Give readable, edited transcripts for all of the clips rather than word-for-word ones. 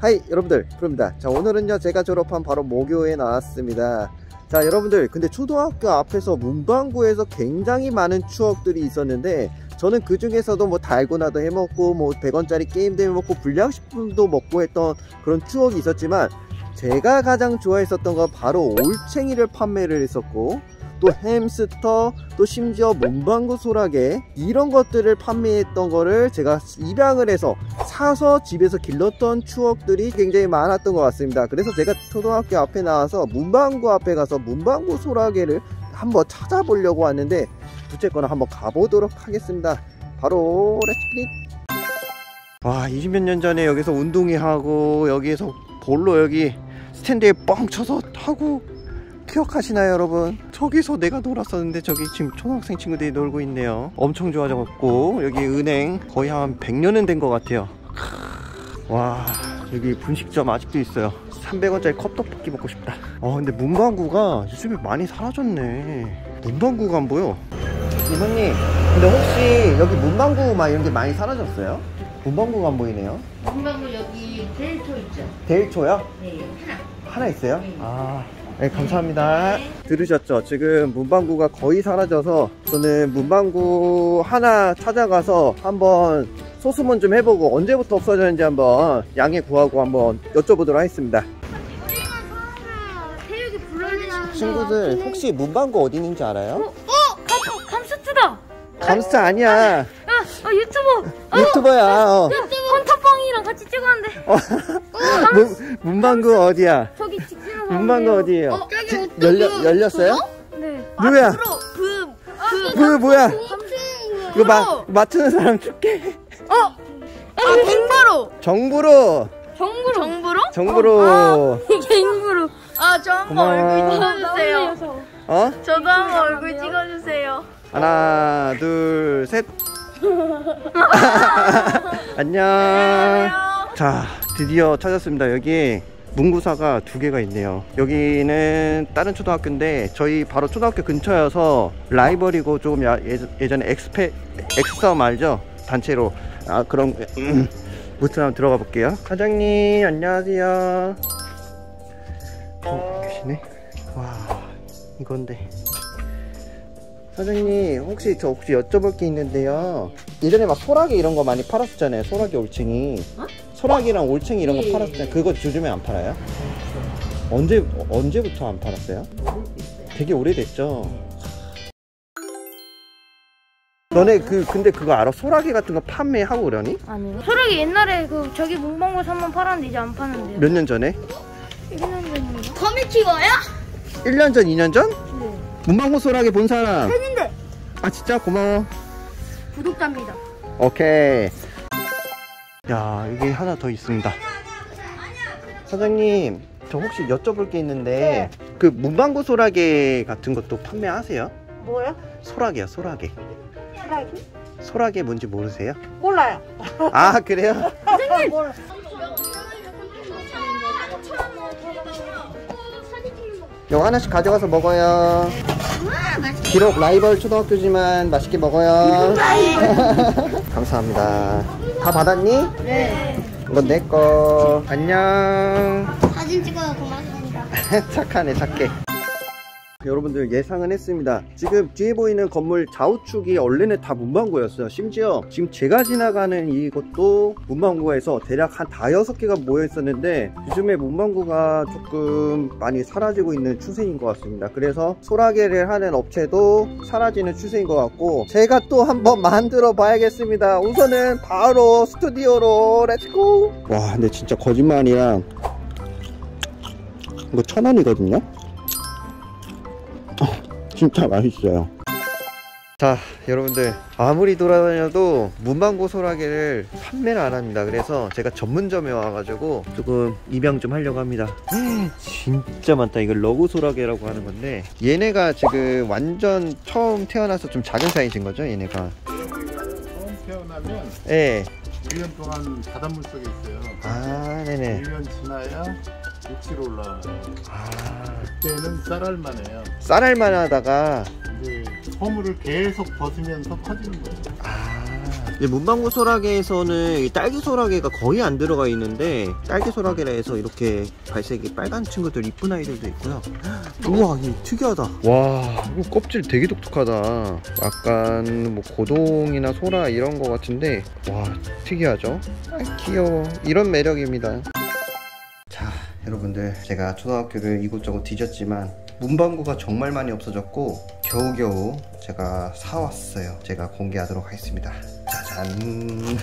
하이 여러분들, 프로입니다. 자, 오늘은요 제가 졸업한 바로 모교에 나왔습니다. 자, 여러분들, 근데 초등학교 앞에서 문방구에서 굉장히 많은 추억들이 있었는데, 저는 그 중에서도 뭐 달고나도 해먹고 뭐 100원짜리 게임도 해먹고 불량식품도 먹고 했던 그런 추억이 있었지만, 제가 가장 좋아했었던 건 바로 올챙이를 판매를 했었고, 또 햄스터, 또 심지어 문방구 소라게, 이런 것들을 판매했던 거를 제가 입양을 해서 사서 집에서 길렀던 추억들이 굉장히 많았던 것 같습니다. 그래서 제가 초등학교 앞에 나와서 문방구 앞에 가서 문방구 소라게를 한번 찾아보려고 왔는데, 둘째거나 한번 가보도록 하겠습니다. 바로 렛츠기릿. 와, 20몇 년 전에 여기서 운동회 하고 여기에서 볼로 여기 스탠드에 뻥 쳐서 타고, 기억하시나요 여러분? 저기서 내가 놀았었는데 저기 지금 초등학생 친구들이 놀고 있네요. 엄청 좋아져갖고 여기 은행 거의 한 100년은 된 것 같아요. 와, 여기 분식점 아직도 있어요. 300원짜리 컵떡볶이 먹고 싶다. 근데 문방구가 요즘에 많이 사라졌네. 문방구가 안 보여. 이모님, 근데 혹시 여기 문방구 막 이런 게 많이 사라졌어요? 문방구가 안 보이네요. 문방구 여기 데일초 있죠? 데일초요? 네, 하나 있어요? 네. 네, 감사합니다. 들으셨죠? 지금 문방구가 거의 사라져서 저는 문방구 하나 찾아가서 한번 소수문 좀 해보고 언제부터 없어졌는지 한번 양해 구하고 한번 여쭤보도록 하겠습니다. 친구들, 혹시 문방구 어디 있는지 알아요? 감스트다! 감스트 아니야. 유튜버! 유튜버야. 헌터빵이랑 같이 찍었는데. 문방구 어디야? 저기 직진으로 문방구 어디에요? 저기 열렸어요? 네. 누구야? 그 뭐야? 이거 맞추는 사람 줄게. 빙바로! 정부로. 정부로. 이게 인부로. 저 한번 얼굴 찍어주세요. 저도 한번 얼굴 찍어주세요. 하나, 둘, 셋. 안녕. 자, 드디어 찾았습니다. 여기 문구사가 2개가 있네요. 여기는 다른 초등학교인데 저희 바로 초등학교 근처여서 라이벌이고, 조금 예전에 엑스썸 알죠? 단체로 그런 무튼 한번 들어가 볼게요. 사장님 안녕하세요. 계시네. 와, 이건데. 사장님, 혹시 여쭤볼 게 있는데요. 예전에 막 소라게 이런 거 많이 팔았었잖아요. 소라게, 올챙이. 소라게랑 올챙이 이런 거 팔았었잖아요. 그거 요즘에 안 팔아요? 언제부터 안 팔았어요? 되게 오래됐죠. 너네 근데 그거 알아? 소라게 같은 거 판매하고 그러니? 아니요. 소라게 옛날에 저기 문방구에서 한번 팔았는데 이제 안 파는데요. 몇 년 전에? 1년 전인가? 커미키거야? 1년 전, 2년 전? 네. 문방구 소라게 본 사람? 했는데. 진짜 고마워. 구독자입니다. 오케이. 야, 여기 하나 더 있습니다. 사장님, 저 혹시 여쭤볼 게 있는데, 그 문방구 소라게 같은 것도 판매하세요? 뭐요? 소라게요, 소라게. 소라게? 소라게 뭔지 모르세요? 몰라요. 그래요? 선생님! 이거 하나씩 가져가서 먹어요. 비록 라이벌 초등학교지만 맛있게 먹어요. 감사합니다. 다 받았니? 네. 이건 내 거. 안녕. 사진 찍어요. 고맙습니다. 착하네, 착해. 여러분들, 예상은 했습니다. 지금 뒤에 보이는 건물 좌우측이 원래는 다 문방구였어요. 심지어 지금 제가 지나가는 이곳도 문방구에서 대략 한 5-6개가 모여 있었는데, 요즘에 문방구가 조금 많이 사라지고 있는 추세인 것 같습니다. 그래서 소라게를 하는 업체도 사라지는 추세인 것 같고, 제가 또 한번 만들어 봐야겠습니다. 우선은 바로 스튜디오로 렛츠고. 와, 근데 진짜 거짓말이야. 이거 1,000원이거든요 진짜 맛있어요. 자, 여러분들, 아무리 돌아다녀도 문방구 소라게를 판매를 안 합니다. 그래서 제가 전문점에 와가지고 조금 입양 좀 하려고 합니다. 진짜 많다. 이거 러그 소라게라고 하는 건데, 얘네가 지금 완전 처음 태어나서 좀 작은 사이즈인 거죠, 얘네가? 처음 태어나면 네. 1년 동안 바닷물 속에 있어요. 네네. 1년 지나야 육지로 올라와요. 그때는 쌀알만 해요. 쌀알만 하다가 근데 허물을 계속 벗으면서 커지는 거예요. 문방구 소라게에서는 딸기 소라게가 거의 안 들어가 있는데, 딸기 소라게라 해서 이렇게 발색이 빨간 친구들, 이쁜 아이들도 있고요. 우와, 이거 특이하다. 와, 이거 껍질 되게 독특하다. 약간 뭐 고동이나 소라 이런 거 같은데, 와, 특이하죠? 아, 귀여워. 이런 매력입니다. 자, 여러분들, 제가 초등학교를 이곳저곳 뒤졌지만 문방구가 정말 많이 없어졌고 겨우겨우 제가 사왔어요. 제가 공개하도록 하겠습니다. 짜잔.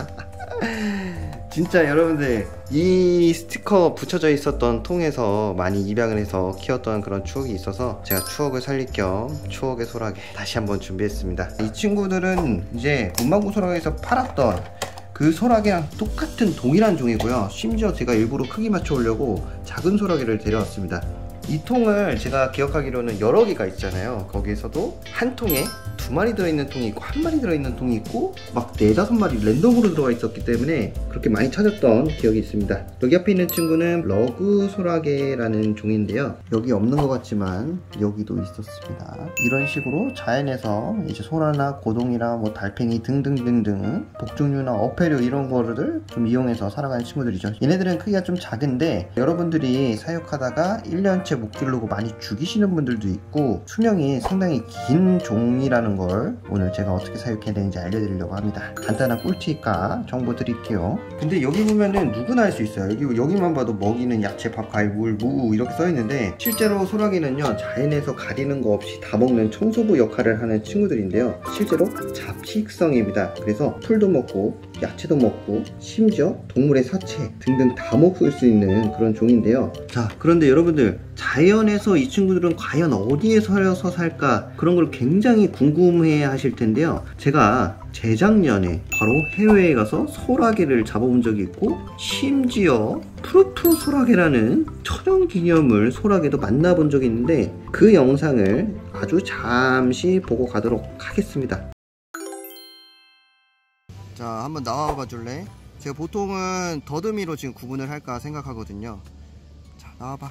진짜 여러분들, 이 스티커 붙여져 있었던 통에서 많이 입양을 해서 키웠던 그런 추억이 있어서 제가 추억을 살릴 겸 추억의 소라게 다시 한번 준비했습니다. 이 친구들은 이제 문방구 소라게에서 팔았던 그 소라게랑 똑같은 동일한 종이고요. 심지어 제가 일부러 크기 맞춰 오려고 작은 소라게를 데려왔습니다. 이 통을 제가 기억하기로는 여러 개가 있잖아요. 거기에서도 한 통에 2마리 들어있는 통이 있고 1마리 들어있는 통이 있고 막 4~5마리 랜덤으로 들어가 있었기 때문에 그렇게 많이 찾았던 기억이 있습니다. 여기 앞에 있는 친구는 러그 소라게라는 종인데요. 여기 없는 것 같지만 여기도 있었습니다. 이런 식으로 자연에서 이제 소라나 고동이나 뭐 달팽이 등등등등 복종류나 어패류 이런 거를 좀 이용해서 살아가는 친구들이죠. 얘네들은 크기가 좀 작은데 여러분들이 사육하다가 1년째 못 기르고 많이 죽이시는 분들도 있고 수명이 상당히 긴 종이라는 걸 오늘 제가 어떻게 사육해야 되는지 알려드리려고 합니다. 간단한 꿀팁과 정보 드릴게요. 근데 여기 보면은 누구나 할 수 있어요. 여기만 봐도 먹이는 야채, 밥, 과일, 물, 무 이렇게 써있는데 실제로 소라게는요, 자연에서 가리는 거 없이 다 먹는 청소부 역할을 하는 친구들인데요, 실제로 잡식성입니다. 그래서 풀도 먹고 야채도 먹고 심지어 동물의 사체 등등 다 먹을 수 있는 그런 종인데요. 자, 그런데 여러분들, 자연에서 이 친구들은 과연 어디에 서서 살까, 그런 걸 굉장히 궁금해 하실 텐데요. 제가 재작년에 바로 해외에 가서 소라게를 잡아본 적이 있고 심지어 푸르푸르 소라게라는 천연기념물 소라게도 만나본 적이 있는데 그 영상을 아주 잠시 보고 가도록 하겠습니다. 자, 한번 나와봐 줄래? 제가 보통은 더듬이로 지금 구분을 할까 생각하거든요. 자, 나와봐.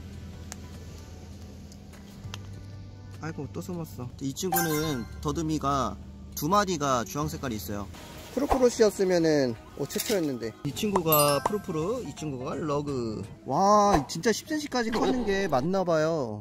아이고, 또 숨었어. 이 친구는 더듬이가 2마리가 주황 색깔이 있어요. 푸르푸르씨였으면은 최초였는데, 이 친구가 푸르푸르, 이 친구가 러그. 와, 진짜 10cm까지 컸는 게 맞나봐요.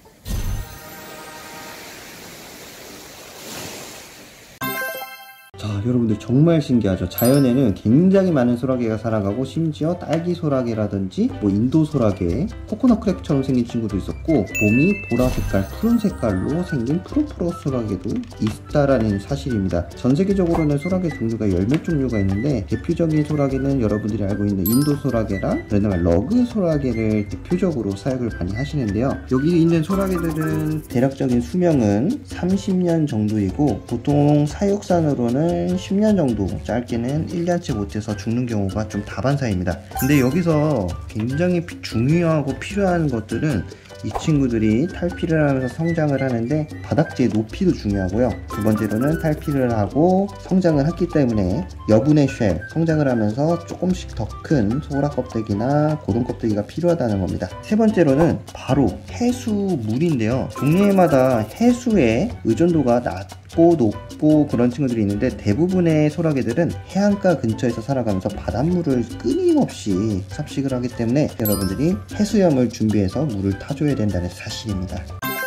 자, 여러분들 정말 신기하죠? 자연에는 굉장히 많은 소라게가 살아가고 심지어 딸기 소라게라든지 뭐 인도 소라게, 코코넛 크래크처럼 생긴 친구도 있었고 몸이 보라색깔, 푸른 색깔로 생긴 푸르푸르 소라게도 있다라는 사실입니다. 전 세계적으로는 소라게 종류가 10몇 종류가 있는데 대표적인 소라게는 여러분들이 알고 있는 인도 소라게랑 그다음에 러그 소라게를 대표적으로 사육을 많이 하시는데요. 여기 있는 소라게들은 대략적인 수명은 30년 정도이고 보통 사육산으로는 10년 정도, 짧게는 1년째 못해서 죽는 경우가 좀 다반사입니다. 근데 여기서 굉장히 중요하고 필요한 것들은 이 친구들이 탈피를 하면서 성장을 하는데 바닥재의 높이도 중요하고요. 두 번째로는 탈피를 하고 성장을 했기 때문에 여분의 쉘, 성장을 하면서 조금씩 더 큰 소라 껍데기나 고동 껍데기가 필요하다는 겁니다. 세 번째로는 바로 해수물인데요. 종류마다 해수의 의존도가 낮고 높고 그런 친구들이 있는데 대부분의 소라게들은 해안가 근처에서 살아가면서 바닷물을 끊임없이 섭식을 하기 때문에 여러분들이 해수염을 준비해서 물을 타줘야 된다는 사실입니다.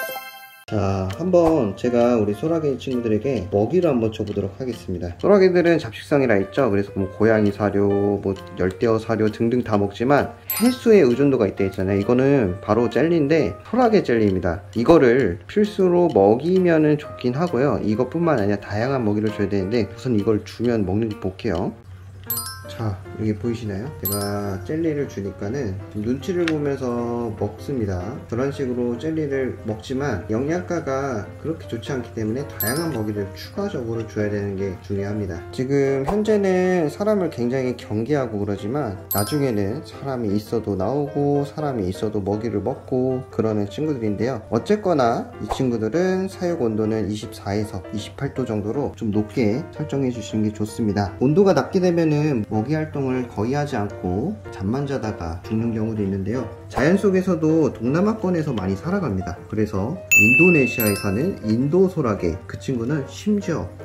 자, 한번 제가 우리 소라게 친구들에게 먹이를 한번 줘보도록 하겠습니다. 소라게들은 잡식성이라 했죠. 그래서 뭐 고양이 사료, 뭐 열대어 사료 등등 다 먹지만 해수에 의존도가 있다 했잖아요. 이거는 바로 젤리인데 소라게 젤리입니다. 이거를 필수로 먹이면은 좋긴 하고요. 이것뿐만 아니라 다양한 먹이를 줘야 되는데 우선 이걸 주면 먹는지 볼게요. 자, 여기 보이시나요? 제가 젤리를 주니까는 눈치를 보면서 먹습니다. 그런 식으로 젤리를 먹지만 영양가가 그렇게 좋지 않기 때문에 다양한 먹이를 추가적으로 줘야 되는 게 중요합니다. 지금 현재는 사람을 굉장히 경계하고 그러지만 나중에는 사람이 있어도 나오고 사람이 있어도 먹이를 먹고 그러는 친구들인데요. 어쨌거나 이 친구들은 사육 온도는 24에서 28도 정도로 좀 높게 설정해 주시는 게 좋습니다. 온도가 낮게 되면은 먹이 활동을 거의 하지 않고 잠만 자다가 죽는 경우도 있는데요. 자연 속에서도 동남아권에서 많이 살아갑니다. 그래서 인도네시아에 사는 인도 소라게, 그 친구는 심지어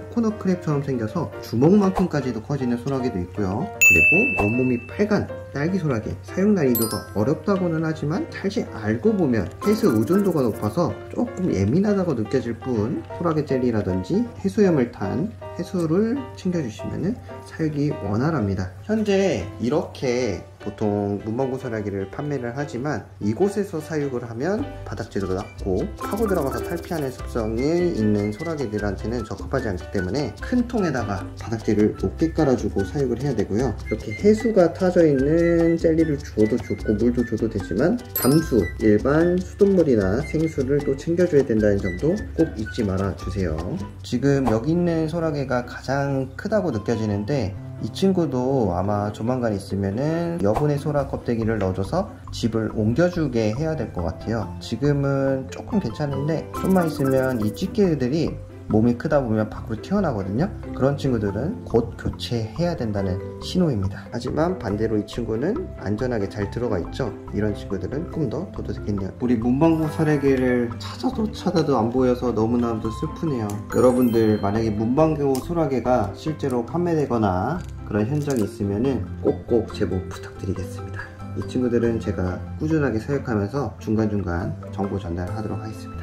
코코넛 크랩처럼 생겨서 주먹만큼까지도 커지는 소라게도 있고요. 그리고 온몸이 빨간 딸기 소라게, 사용 난이도가 어렵다고는 하지만 사실 알고 보면 해수 의존도가 높아서 조금 예민하다고 느껴질 뿐, 소라게 젤리라든지 해수염을 탄 해수를 챙겨주시면 사육이 원활합니다. 현재 이렇게 보통 문방구 소라게를 판매를 하지만 이곳에서 사육을 하면 바닥재도 낮고 파고 들어가서 탈피하는 습성이 있는 소라게들한테는 적합하지 않기 때문에 큰 통에다가 바닥재를 높게 깔아주고 사육을 해야 되고요. 이렇게 해수가 타져 있는 젤리를 주어도 좋고 물도 줘도 되지만 담수, 일반 수돗물이나 생수를 또 챙겨줘야 된다는 점도 꼭 잊지 말아 주세요. 지금 여기 있는 소라게가 가장 크다고 느껴지는데 이 친구도 아마 조만간 있으면은 여분의 소라 껍데기를 넣어줘서 집을 옮겨주게 해야 될 것 같아요. 지금은 조금 괜찮은데 좀만 있으면 이 찌개들이 몸이 크다 보면 밖으로 튀어나거든요. 그런 친구들은 곧 교체해야 된다는 신호입니다. 하지만 반대로 이 친구는 안전하게 잘 들어가 있죠. 이런 친구들은 조금 더 둬도 되겠네요. 우리 문방구 소라게를 찾아도 안 보여서 너무나도 슬프네요. 여러분들 만약에 문방구 소라게가 실제로 판매되거나 그런 현장이 있으면은 꼭꼭 제보 부탁드리겠습니다. 이 친구들은 제가 꾸준하게 사육하면서 중간중간 정보 전달하도록 하겠습니다.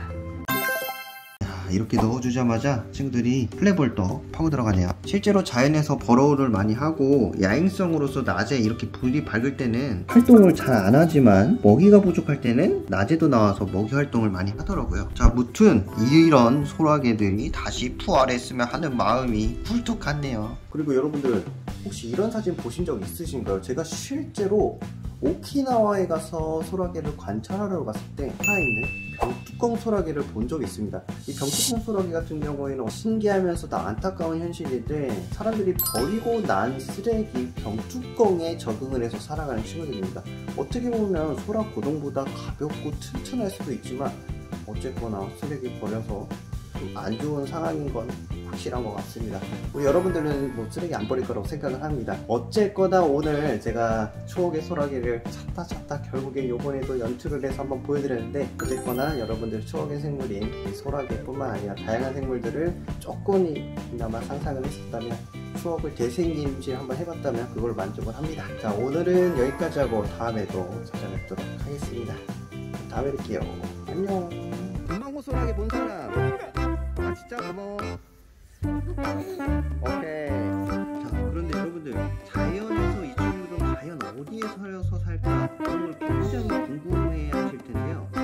이렇게 넣어주자마자 친구들이 플랫볼도 파고 들어가네요. 실제로 자연에서 버로우를 많이 하고 야행성으로서 낮에 이렇게 불이 밝을 때는 활동을 잘 안 하지만 먹이가 부족할 때는 낮에도 나와서 먹이 활동을 많이 하더라고요. 자, 무튼 이런 소라게들이 다시 부활했으면 하는 마음이 훌쩍 같네요. 그리고 여러분들 혹시 이런 사진 보신 적 있으신가요? 제가 실제로 오키나와에 가서 소라게를 관찰하러 갔을 때 살아있는 병뚜껑 소라게를 본 적이 있습니다. 이 병뚜껑 소라게 같은 경우에는 신기하면서도 안타까운 현실인데 사람들이 버리고 난 쓰레기 병뚜껑에 적응을 해서 살아가는 친구들입니다. 어떻게 보면 소라 고동보다 가볍고 튼튼할 수도 있지만 어쨌거나 쓰레기 버려서 좀 안 좋은 상황인 건 확실한 것 같습니다. 우리 여러분들은 뭐 쓰레기 안 버릴 거라고 생각을 합니다. 어쨌거나 오늘 제가 추억의 소라게를 찾다 결국에 요번에도 연출을 해서 한번 보여드렸는데, 어쨌거나 여러분들 추억의 생물인 이 소라게뿐만 아니라 다양한 생물들을 조금이나마 상상을 했었다면, 추억을 되새김질 한번 해봤다면 그걸 만족을 합니다. 자, 오늘은 여기까지 하고 다음에도 찾아뵙도록 하겠습니다. 다음에 뵐게요. 안녕. 문방구 소라게 본 사람? 아, 진짜 고마워. 오케이. 자, 그런데 여러분들, 자연에서 이 친구들은 과연 어디에 살아서 살까? 그런 걸 굉장히 궁금해 하실 텐데요.